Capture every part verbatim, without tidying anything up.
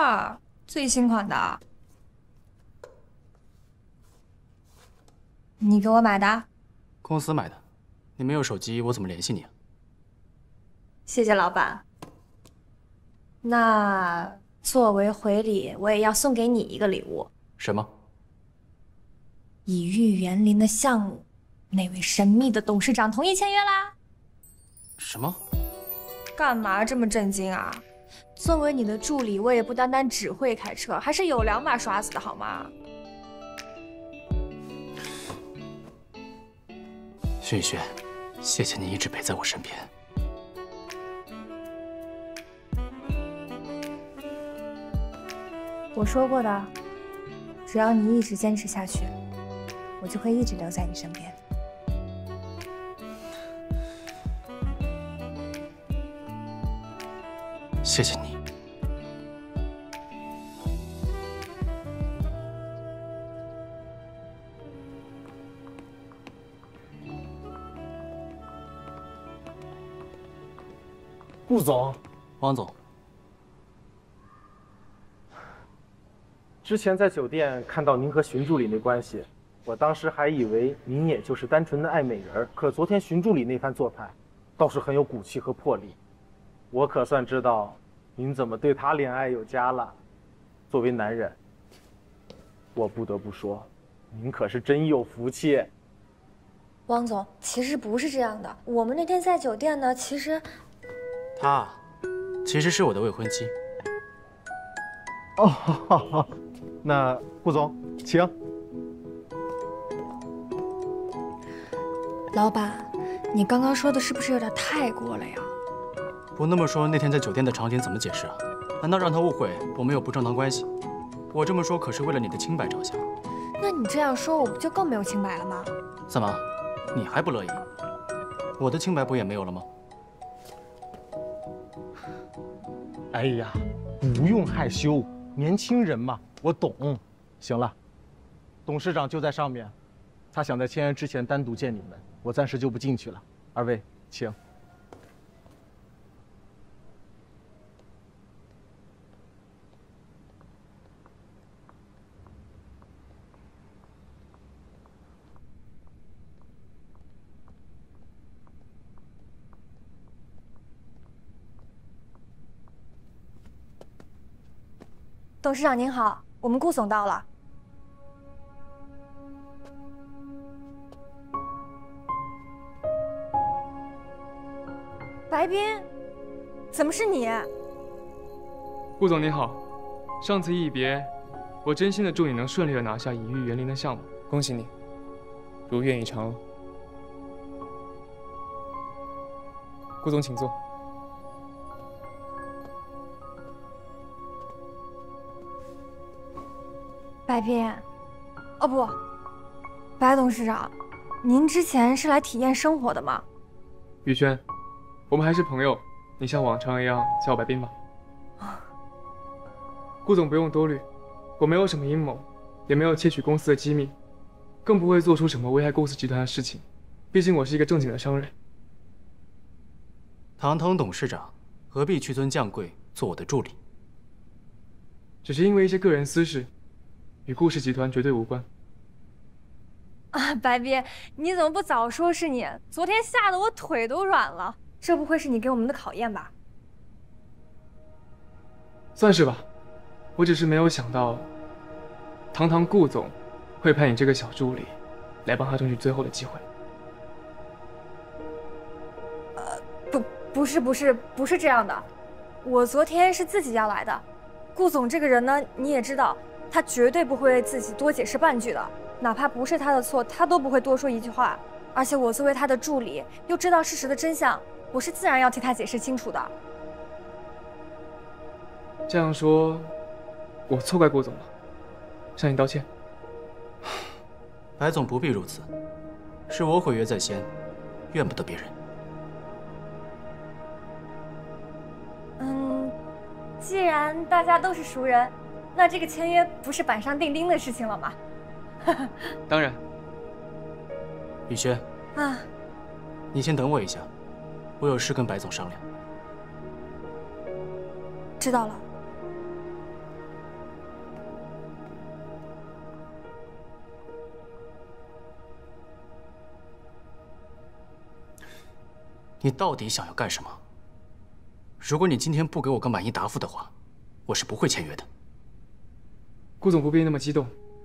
儿，最新款的。你给我买的？ 公司买的。你没有手机，我怎么联系你啊？ 谢谢老板。那作为回礼，我也要送给你一个礼物。 什么？ 以玉园林的项目，那位神秘的董事长同意签约啦。 什么？ 干嘛这么震惊啊？作为你的助理，我也不单单只会开车，还是有两把刷子的好吗？ 轩宇轩，谢谢你一直陪在我身边。 我说过的，只要你一直坚持下去，我就会一直留在你身边。 谢谢你。 顾总， 汪总， 之前在酒店看到您和荀助理那关系，我当时还以为您也就是单纯的爱美人，可昨天荀助理那番做派，倒是很有骨气和魄力。我可算知道您怎么对他恋爱有加了。作为男人，我不得不说，您可是真有福气。 汪总，其实不是这样的，我们那天在酒店呢，其实。 她其实是我的未婚妻。 哦，好好好，那顾总，请。 老板，你刚刚说的是不是有点太过了呀？ 不那么说，那天在酒店的场景怎么解释啊？难道让他误会我们有不正当关系？我这么说可是为了你的清白着想。 那你这样说，我不就更没有清白了吗？ 怎么，你还不乐意？我的清白不也没有了吗？ 哎呀，不用害羞，年轻人嘛，我懂。行了，董事长就在上面，他想在签约之前单独见你们，我暂时就不进去了。二位，请。 董事长您好，我们顾总到了。白斌，怎么是你？ 顾总您好，上次一别，我真心的祝你能顺利的拿下以玉园林的项目，恭喜你，如愿以偿。顾总请坐。 白斌，哦不，白董事长，您之前是来体验生活的吗？ 宇轩，我们还是朋友，你像往常一样叫我白斌吧。顾总不用多虑，我没有什么阴谋，也没有窃取公司的机密，更不会做出什么危害公司集团的事情。毕竟我是一个正经的商人。 堂堂董事长，何必屈尊降贵做我的助理？ 只是因为一些个人私事。与顾氏集团绝对无关。 啊，白斌，你怎么不早说是你？昨天吓得我腿都软了。这不会是你给我们的考验吧？ 算是吧，我只是没有想到，堂堂顾总会派你这个小助理来帮他争取最后的机会。 呃，不，不是，不是，不是这样的。我昨天是自己要来的。顾总这个人呢，你也知道。他绝对不会为自己多解释半句的，哪怕不是他的错，他都不会多说一句话。而且我作为他的助理，又知道事实的真相，我是自然要替他解释清楚的。 这样说，我错怪顾总了，向你道歉。 白总不必如此，是我毁约在先，怨不得别人。 嗯，既然大家都是熟人。那这个签约不是板上钉钉的事情了吗？ 当然。 雨轩啊， 你先等我一下，我有事跟白总商量。 知道了。 你到底想要干什么？如果你今天不给我个满意答复的话，我是不会签约的。 顾总不必那么激动，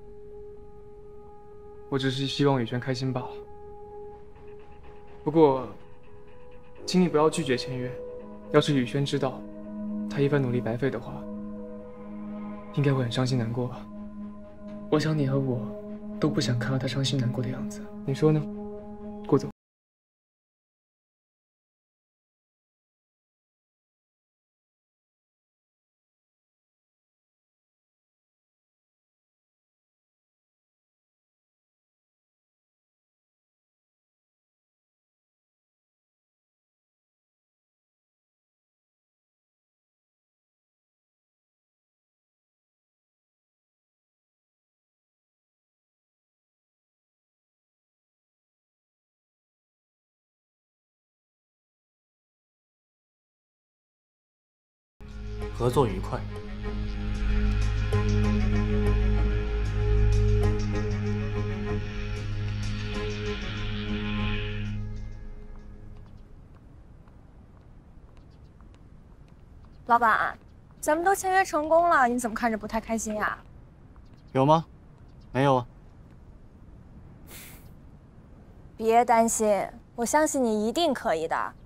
我只是希望雨轩开心罢了。不过，请你不要拒绝签约。要是雨轩知道他一番努力白费的话，应该会很伤心难过吧？我想你和我都不想看到他伤心难过的样子，你说呢，顾总？ 合作愉快。 老板，咱们都签约成功了，你怎么看着不太开心呀？ 有吗？没有啊。 别担心，我相信你一定可以的。